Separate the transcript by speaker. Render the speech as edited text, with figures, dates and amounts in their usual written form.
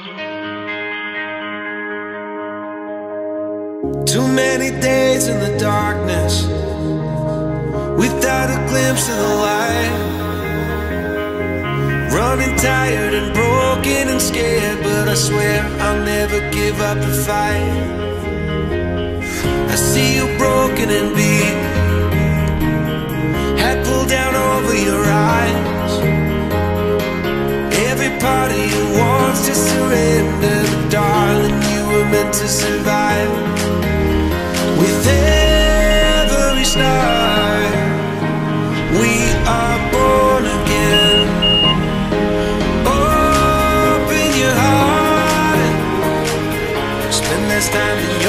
Speaker 1: Too many days in the darkness without a glimpse of the light. Running tired and broken and scared, but I swear I'll never give up the fight. I see you broken and beat, hat pulled down over your eyes. Every part of you wants to surrender, but darling, you were meant to survive. With every star, we are born again. Open your heart, spend less time than